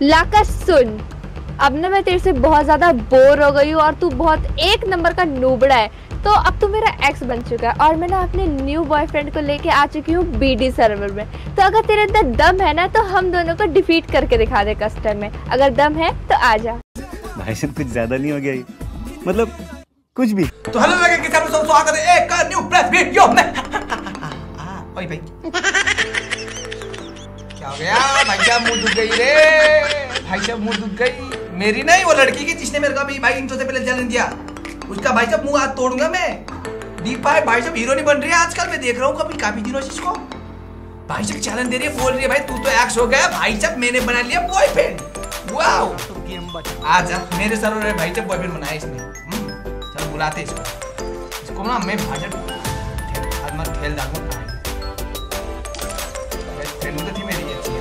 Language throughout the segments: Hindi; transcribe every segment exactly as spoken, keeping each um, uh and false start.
लाका सुन, अब ना मैं तेरे से बहुत ज्यादा बोर हो गई हूँ और तू बहुत एक नंबर का नूबड़ा है। तो अब तू मेरा एक्स बन चुका है और मैं ना अपने न्यू बॉयफ्रेंड को लेके आ चुकी हूँ बीडी सर्वर में। तो अगर तेरे अंदर दम है ना तो हम दोनों को डिफीट करके दिखा दे कस्टम में। अगर दम है तो आ जा। भाई साहब कुछ ज्यादा नहीं हो गया ये? मतलब कुछ भी। तो हेलो लोगों के साथ स्वागत है एक न्यू प्रेस वीडियो में। ओए भाई क्या हो गया भाई साहब, मुंह दुख गई रे भाई साहब, मुंह दुख गई मेरी नहीं, वो लड़की की जिसने मेरे को अभी भाई इंट्रो से पहले चैलेंज दिया उसका। भाई साहब मुंह हाथ तोड़ूंगा मैं। दीपा है भाई साहब, हीरो नहीं बन रही है आजकल, मैं देख रहा हूँ कभी काफी दिनों से इसको। भाई साहब चैलेंज दे रही है, बोल रही है भाई तू तो एक्स हो गया भाई साहब, मैंने बना लिया बॉयफ्रेंड। वाओ आजा मेरे सर्वर में भाई साहब बॉयफ्रेंड बनाया इसने। चल बुलाते इसको, इसको ना मैं भाजट आज मैं खेल डालूंगा। फ्रेंड तो थी मेरी अच्छी।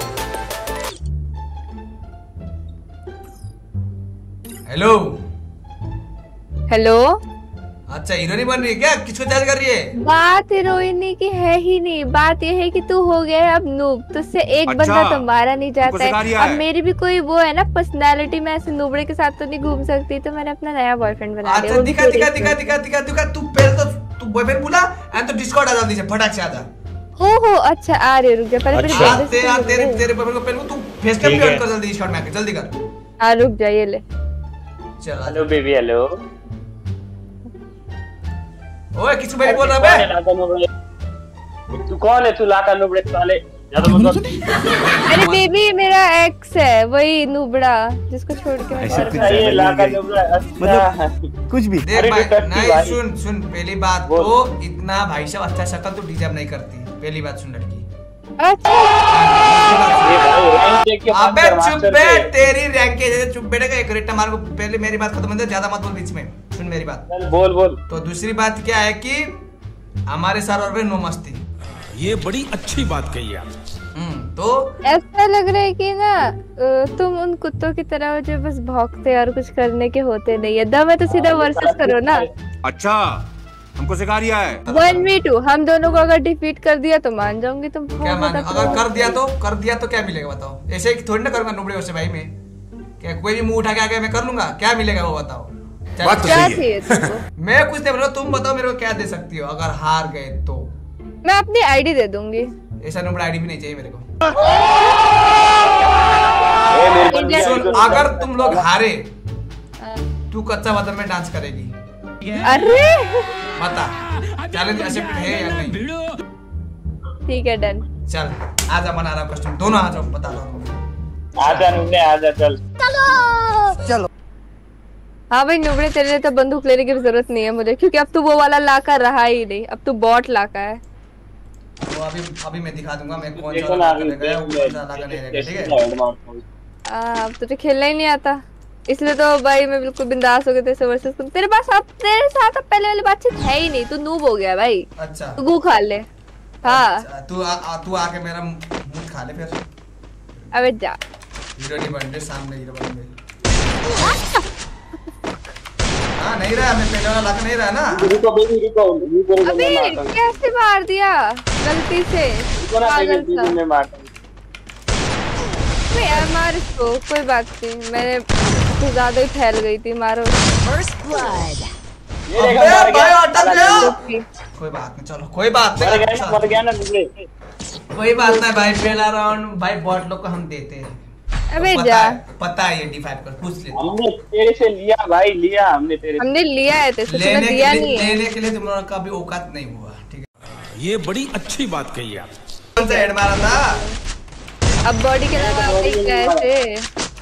Hello hello. अच्छा हीरोइन बन रही है क्या? किसको जज कर रही है? बात हीरोइनी की है ही नहीं, बात ये है कि तू हो गया है अब नूब, तुझसे एक अच्छा, बंदा तो मारा नहीं जाता है। है। अब मेरी भी कोई वो है ना पर्सनालिटी, मैं ऐसे नूबड़े के साथ तो नहीं घूम सकती, तो मैंने अपना नया बॉयफ्रेंड बना लिया। अच्छा दिखा दिखा दिखा दिखा दिखा दिखा तू पहले तो तू बॉयफ्रेंड बोला एंड तो डिस्कॉर्ड आ जल्दी से, फटाक से आ जा। हो हो अच्छा आ रही, रुक जा पहले मेरी अच्छा बंदे तेरे तेरे तेरे बॉयफ्रेंड को पहले तू फेस कैम पे कर जल्दी, डिस्कॉर्ड में आके जल्दी कर। हां रुक जा, ये ले चल। Hello baby hello. ओए किसी मेरी बोल रहा बे? तू कौन है? तू लाका नुबड़े साले ज्यादा मत। अरे बेबी मेरा एक्स है, वही नुबड़ा जिसको छोड़ के मैं घर अच्छा ये लाका नुबड़ा। मतलब कुछ भी। देख भाई नहीं सुन सुन, पहली बात तो इतना भाई साहब अच्छा शक्ल तो डिजर्व नहीं करती। पहली बात सुन लड़की। अच्छा अबे चुप बे, तेरी रैंक के जैसे चुप बैठेगा एक रेट मार को। पहले मेरी बात खत्म कर, ज्यादा मत बोल बीच में, सुन मेरी बात। बोल बोल। तो दूसरी बात क्या है कि हमारे सर्वर पे नो मस्ती। ये बड़ी अच्छी बात कही आप। हम्म तो ऐसा लग रहा है कि ना तुम उन कुत्तों की तरह हो जो बस भौंकते और कुछ करने के होते नहीं है। दम है तो सीधा वर्सेस करो ना। अच्छा हमको सिखा रिया है। वन वी टू हम दोनों को अगर डिफीट कर दिया तो मान जाऊंगी तुम। क्या मान? अगर कर दिया तो कर दिया तो क्या मिलेगा बताओ? ऐसे ही थोड़ी ना करूंगा नुबड़े से भाई मैं। क्या कोई भी मुंह उठा के आके मैं कर लूंगा? क्या मिलेगा वो बताओ? बात तो क्या सही है। चाहिए तुमको? मैं कुछ नहीं बोल रहा, तुम बताओ मेरे को क्या दे सकती हो अगर हार गए तो? मैं अपनी आईडी दे दूंगी। ऐसा नुबड़ा आईडी भी नहीं चाहिए मेरे को। सुन, अगर तुम लोग हारे तू कच्चा बादाम में डांस करेगी। अरे बता चैलेंज एक्सेप्टेड है या नहीं? ठीक है डन। चल आजा, बना रहा हूं कस्टम, दोनों आ जाओ, बता रहा हूं। आजा नुबड़े आजा चल। चलो हाँ भाई नुबड़े, तेरे लिए तो बंदूक लेने की जरूरत नहीं है मुझे, क्योंकि अब तो वो वाला लाका रहा ही नहीं, अब तो बॉट लाका है। वो अभी अभी मैं दिखा दूंगा मैं कौन सा लाका रहेगा, वो कौन सा लाका नहीं रहेगा, ठीक है? आ, अब तुझे खेलना ही नहीं आता, इसलिए तो भाई मैं बिल्कुल बिंदास हो गया तेरे वर्सेस तुम। तेरे पास अब तेरे साथ अब पहले वाली बातचीत है ही नहीं, तू नूब हो गया भाई। अच्छा तू गू खा ले। हाँ अच्छा, तू आ, आ, तू आके मेरा मुंह खा ले फिर। अबे जा। हीरो नहीं बन रहे, सामने हीरो बन गए। हाँ नहीं रहा, मैं पहले वाला लाका नहीं रहा ना। रुको बेबी रुको रुको रुको। अबे कैसे मार दिया गलती से? पागल सा। यार मार इसको, कोई बात नहीं, मैंने कुछ ज्यादा ही फैल गई थी, मारो। First blood. अबे भाई अटक गया। कोई बात नहीं, चलो कोई बात नहीं, मर गया ना नुबड़े। कोई बात नहीं भाई, पहला राउंड भाई बॉट लोग को हम देते हैं। अबे पता जा, है, पता है ये डी फाइव कर पूछ ले। हमने तेरे से लिया भाई, लिया हमने तेरे से। हमने लिया है तेरे से, लेने तूने दिया के नहीं लिए है। लेने के लिए तुम लोगों का भी औकात नहीं हुआ, ठीक है? ये बड़ी अच्छी बात कही आप। कौन सा हेड मारा था? अब बॉडी के अलावा कैसे?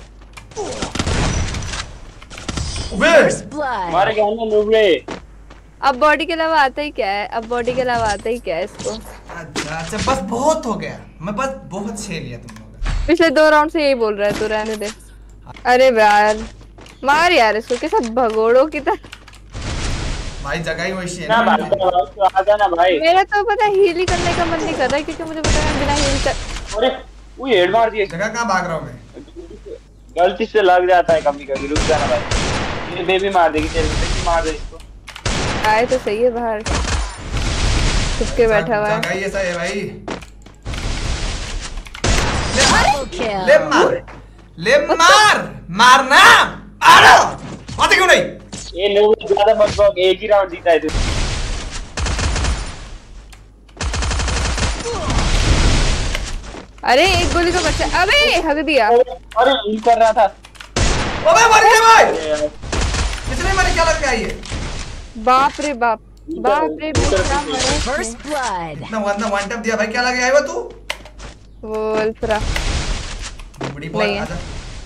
First blood. मार गया ना नुबड़े। अब बॉडी के अलावा आता ही क्या है? अब बॉडी के अलावा आता ही क्या है इसको? अच्छा अच्छा बस बहुत हो गया, मैं बस बहुत छे लिया तुम लोग। पिछले दो राउंड से यही बोल रहा है तू, रहने दे। अरे यार मार यार इसको, कैसा भगोड़ों की तरह। भाई जगह ही वैसी है ना ना। भाई तो आजा ना भाई। मेरा तो पता हील ही करने का मन नहीं कर रहा है, क्योंकि मुझे पता है बिना हील कर। अरे वो हेड मार दिया। जगह कहाँ भाग रहा हूँ मैं? गलती से लग जाता है कभी कभी, रुक जाना भाई। ये बेबी मार देगी तेरे को, मार दे इसको। आए तो सही है बाहर, छुप के बैठा हुआ है। जगह ही ऐसा है भाई। Double kill. ले मार ले मार मारना मारो आते क्यों नहीं? ये लोग ज्यादा मत भाग, एक ही राउंड जीता है तू। अरे एक गोली का बच्चा, अबे हक दिया। अरे हिल कर रहा था। अबे मर गया भाई, कितने मरे क्या लग गया ये? बाप रे बाप, बाप रे बेटा मरे। First blood. इतना वन वन टैप दिया भाई, क्या लग गया है वो तू? वोल्फ्रा बड़ी बॉल नहीं है। आजा।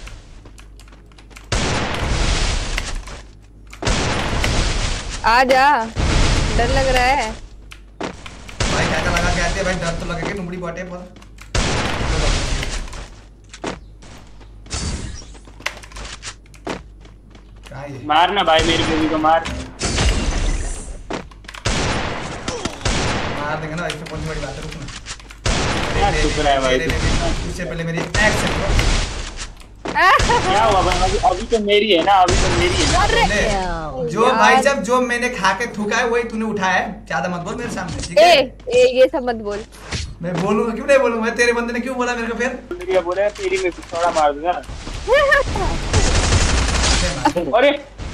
आजा, डर लग रहा है। भाई क्या क्या लगा के आते हैं भाई, डर तो लगेगा नुबड़ी बॉट है पर। क्या ये? मारना भाई मेरी बेबी को मार। मार देंगे ना, इसमें कौन सी बड़ी बात है, रुकना। क्या चुप रहा है भाई? ले, ले, ले, ले, उससे पहले मेरी एक सेकंड। क्या हुआ भाई? अभी अभी तो मेरी है ना, अभी तो मेरी है ना। ले, जो भाई साहब जो मैंने खा के थूका है वही तूने उठाया है, ज्यादा मत बोल मेरे सामने, ठीक है? ए, ए ये सब मत बोल। मैं बोलूंगा क्यों नहीं बोलूंगा? तेरे बंदे ने क्यों बोला मेरे को फिर? मेरी बोले तेरी में थोड़ा मार दूंगा। अरे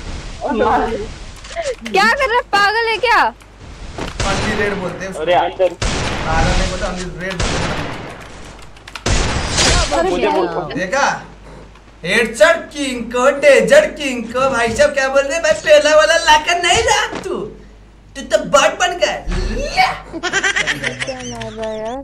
क्या कर रहा है, पागल है क्या? अन्नी रेड बोलते हैं उसको। अरे अंदर पागल नहीं बोलते, अन्नी रेड बोलते अरे मुझे क्या? बोल। हैं। देखा? हेडशॉट किंग को, डेजर्ट किंग को भाई साहब क्या बोल रहे हैं? भाई पहला वाला लाकर नहीं रहा तू, तू तो बॉट बन गया। क्या मार रहा है यार?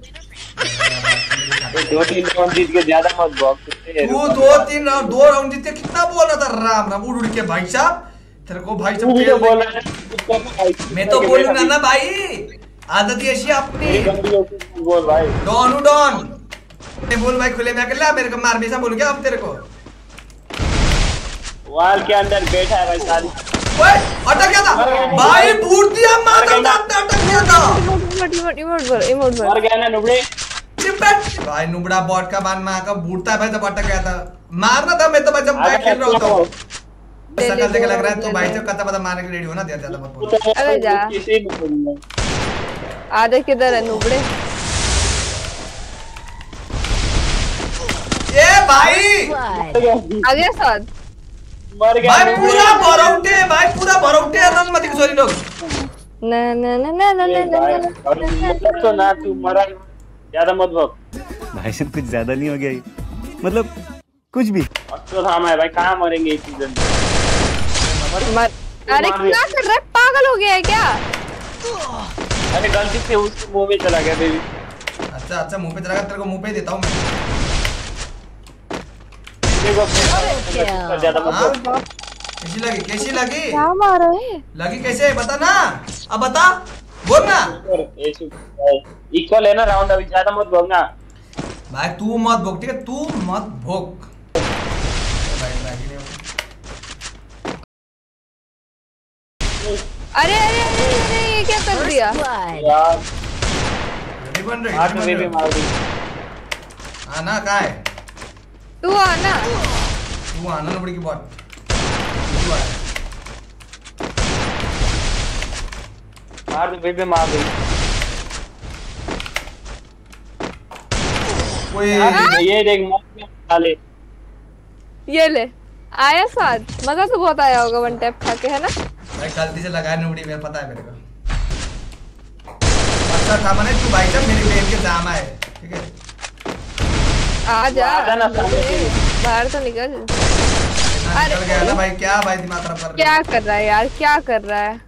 दो तीन राउंड जीत के ज्यादा मत भाग। तू दो तीन राउंड दो राउंड जीत के कितना बोल रहा था? राम राम उड़ उड़ के भाई साहब, तेरे को भाई तू भी तो साहब बोल रहा है। मैं तो बोलूंगा ना भाई, आदत ही ऐसी अपनी। बोल भाई। डॉन हूँ डॉन, मैं बोल भाई खुले में आकर ला मेरे को मार, मैं ऐसा बोलूं क्या अब तेरे को? वाल के अंदर बैठा है भाई सारी। ओए अटक गया था भाई, बूट दिया मार कर अटक गया था। इमोट इमोट इमोट बोल, इमोट बोल। मर गया ना नुबड़े। चिपट भाई, नुबड़ा बॉट का बान मार का बूटता है भाई, जब अटक गया था मारना था। मैं तो भाई जब बैक खेल रहा होता हूँ, शकल देख लग रहा है तो भाई जब कता पता मारने के रेडी हो ना, ज्यादा ज्यादा मत बोल। अबे जा। किसी भी बोलूंगा। आधे किधर है नुबड़े? ए भाई Blood. आ गया साथ। मर गया भाई पूरा भरौटे भाई, पूरा भरौटे रन मत सॉरी लोग। ना ना ना ना ना ना ना ना। तो ना तू मरा ज्यादा मत भाग। भाई साहब कुछ ज्यादा नहीं हो गया ये? मतलब कुछ भी। तो थामा है भाई, कहाँ मरेंगे एक सीजन मर। अरे क्या कर रहा है, पागल हो गया है क्या? अरे गलती से उसके मुंह में चला गया बेबी। अच्छा अच्छा मुंह पे चला गया, तेरे को मुंह पे देता हूँ मैं। ज्यादा मत हाँ? भाग। कैसी लगी कैसी लगी क्या मारा है? लगी कैसे बता ना, अब बता बोल ना इक्वल है ना राउंड, अभी ज्यादा मत भागना भाई। तू मत भोग, ठीक है? तू मत भोग भाई। लगी नहीं अरे अरे अरे अरे ये क्या कर दिया? Blood. यार। रेडी बन रही हाथ में बेबी मार दी। आना कहाँ है? तू आना। तू आना ना बड़ी की बात। तू आ मार दो बेबी, मार दी। कोई ये देख मौत में डाले। ये ले, आया साथ। मजा तो बहुत आया होगा वन टैप खा के, है ना? भाई गलती से लगाया नुबड़ी में, पता है मेरे को। अच्छा था मैंने, तू भाई साहब मेरी बहन के जामा है, ठीक है? आ जा आ जाना सामने से। बाहर तो निकल। अरे निकल गया ना भाई, क्या भाई दिमाग खराब कर रहे क्या कर रहा है यार, क्या कर रहा है?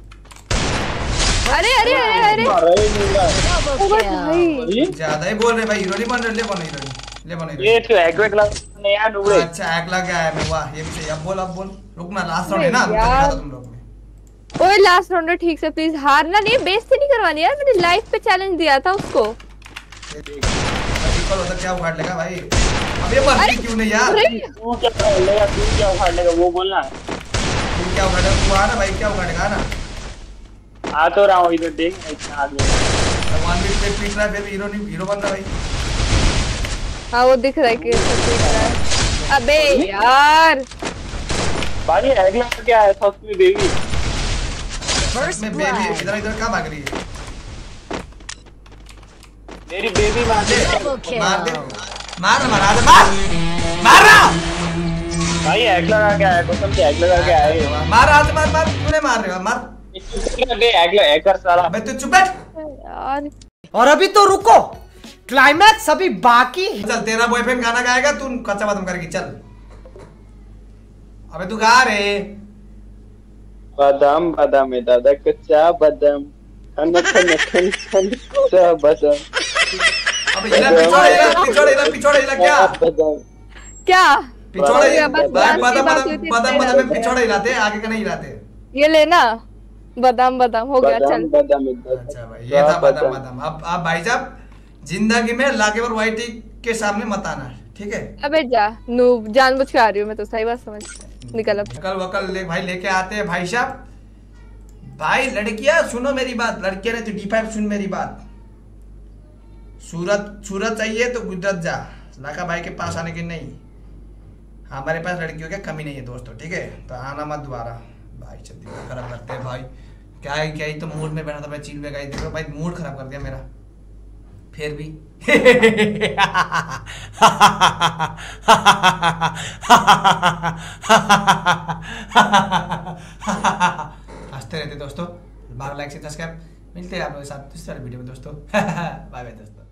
अरे अरे अरे अरे मार रहे हैं मेरा। Double ओ kill. भाई, ये ज्यादा ही बोल रहे भाई। हीरो नहीं बन रहे, ले बनो हीरो, ले बनो हीरो। ये तो एग्वेट लग नहीं यार नुबड़े। अच्छा एक लग गया है मैं, वाह ये भी सही। अब बोल अब बोल, रुक ना, लास्ट राउंड है ना, यार। दिखा दो तुम लोग ने। ओए लास्ट राउंड ठीक से प्लीज, हारना नहीं, बेइज्जती नहीं करवानी यार। मैंने लाइव पे चैलेंज दिया था उसको। इक्वल होता क्या उखाड़ लेगा भाई? अब ये मरती क्यों नहीं यार? अरे तू क्या उखाड़ लेगा, तू क्या उखाड़ लेगा वो बोलना। तू क्या उखाड़ेगा? तू आ ना भाई, क्या उखाड़ेगा ना? आ तो रहा हूँ इधर, देख इतना आगे। वन बीट पे पीट रहा है, फिर हीरो नहीं, हीरो बन रहा है भाई। हाँ वो दिख रहा है कि सब दिख रहा है। अबे यार भाई अगला क्या है? फर्स्ट में बेबी। First मैं बेबी blood. इधर इधर कहाँ भाग रही है? मेरी बेबी मार दे। Double मार दे, kill. मार ना, मार आजा, मार मारा भाई हैक लगा के आया, कसम से हैक लगा के आया। मार आज मार मार तूने मार रहे हो मार हैक हैकर साला। अबे तू चुप बैठ यार और अभी तो रुको, क्लाइमैक्स अभी बाकी। चल तेरा बॉयफ्रेंड गाना गाएगा, तू कच्चा बादाम करेगी। चल अबे तू गा रे। बादाम बादाम है दादा कच्चा बादाम, खन खन खन खन कच्चा बादाम। अबे इला पिछोड़ इला पिछोड़ इला पिछोड़ इला क्या क्या पिछोड़ गया, बस बादाम बात की बादाम बात होती है, बादाम तेरा बादाम में होता है। पिछोड़ हिलाते, आगे का नहीं हिलाते। ये लेना बादाम बादाम हो गया। बादाम चल बादाम है दादा। अच्छा भाई ये था बादाम बादाम। अब अब भाई साहब जिंदगी में लाके और वाइटी के सामने मत आना, ठीक है? अबे जा नूब, जानबूझ के आ रही हूँ मैं तो, सही बात समझ। निकल अब। कल वकल ले भाई लेके आते हैं भाई साहब। भाई लड़कियां सुनो मेरी बात, लड़कियां ने तो डी फाइव सुन मेरी बात। सूरत सूरत चाहिए तो गुजरात जा, लाका भाई के पास आने की नहीं। हमारे पास लड़कियों की कमी नहीं है दोस्तों, ठीक है? तो आना मत दोबारा। भाई दिमाग खराब करते हैं भाई। क्या है क्या ही तो मूड में बैठा था मैं, चिल में गई देखो भाई, मूड खराब कर दिया मेरा फिर भी। हंसते रहते दोस्तों। बार लाइक से सब्सक्राइब। मिलते हैं आप लोगों के साथ दूसरे वीडियो में दोस्तों। बाय बाय दोस्तों।